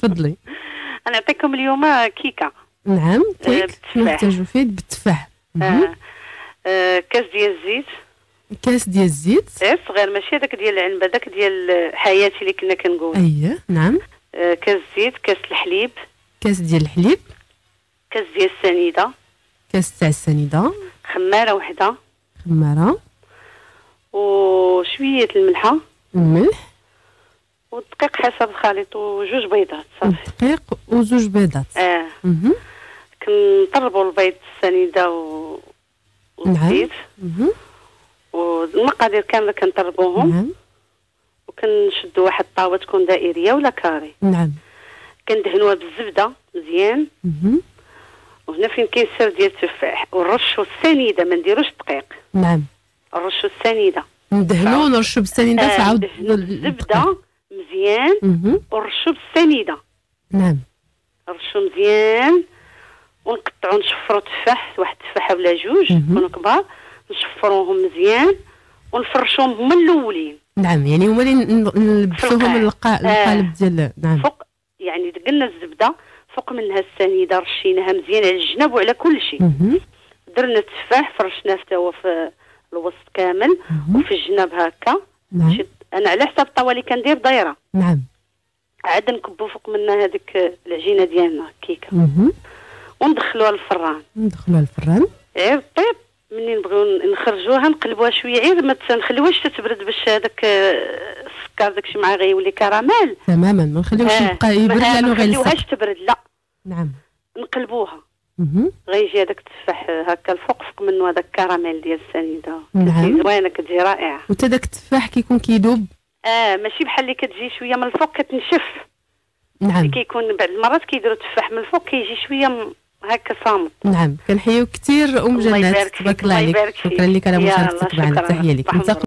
تفضلي. انا نعطيكم اليوم كيكه. نعم كيك بالتفاح. نحتاجو فيه بالتفاح. كاس ديال الزيت. كاس ديال الزيت صغير ماشي هذاك ديال العنبه، داك ديال حياتي اللي كنا كنقول. اييه نعم. كاس زيت، كاس الحليب، كاس ديال الحليب، كاس ديال السنيده، كاس تاع السنيده، خماره وحده، خماره وشويه الملحه، الملح، والدقيق حسب الخليط، وجوج بيضات صافي. الدقيق وزوج بيضات. كنطربوا البيض، السنيده والزيت. نعم. والمقادير كامله كنطربوهم. نعم. وكنشدوا واحد الطاوه تكون دائريه ولا كاري. نعم. كندهنوها بالزبده مزيان. وهنا فين كاين السر ديال التفاح، ونرشوا السنيده، ما نديروش الدقيق. نعم. نرشوا السنيده، ندهنوا ونرشوا بالسنيده تعاود الزبده مزيان. ونرشوا بالسنيده. نعم. نرشوا مزيان ونقطعوا نشفروا تفاح، واحد التفاحه ولا جوج يكونوا كبار، نشفروهم مزيان ونفرشوهم هما الاولين. نعم، يعني هما اللي نلبسوهم القالب ديال. نعم. فوق يعني دقلنا الزبده، فوق منها السنيده رشيناها مزيان على الجناب وعلى كل شيء. درنا التفاح فرشناه حتى هو في الوسط كامل وفي الجناب هكا. نعم. انا على حسب الطاوه اللي كندير دايره. نعم. عاد نكبوا فوق منها هذيك العجينه ديالنا الكيكه. وندخلوها للفران. غير طيب منين نبغيو نخرجوها نقلبوها شويه، غير ما نخليوهاش تتبرد باش هذاك السكر داكشي معاه غيولي كراميل تماما. ما نخليوش يبقى يبرد لانه غير ما نخليوهاش تبرد، لا. نعم. نقلبوها. غيجي هذاك التفاح هكا الفوق منه هذاك الكراميل ديال السنيده. نعم. زوينه كتجي رائعه. وتا داك التفاح كيكون كيدوب. ماشي بحال اللي كتجي شويه من الفوق كتنشف. نعم. كيكون بعض المرات كيديروا التفاح من الفوق كيجي شويه هكا صامت. نعم. كنحيوك كثير ام جنات، تبارك الله عليك. شكرا لك على مشاركتك معنا. تحيه لك.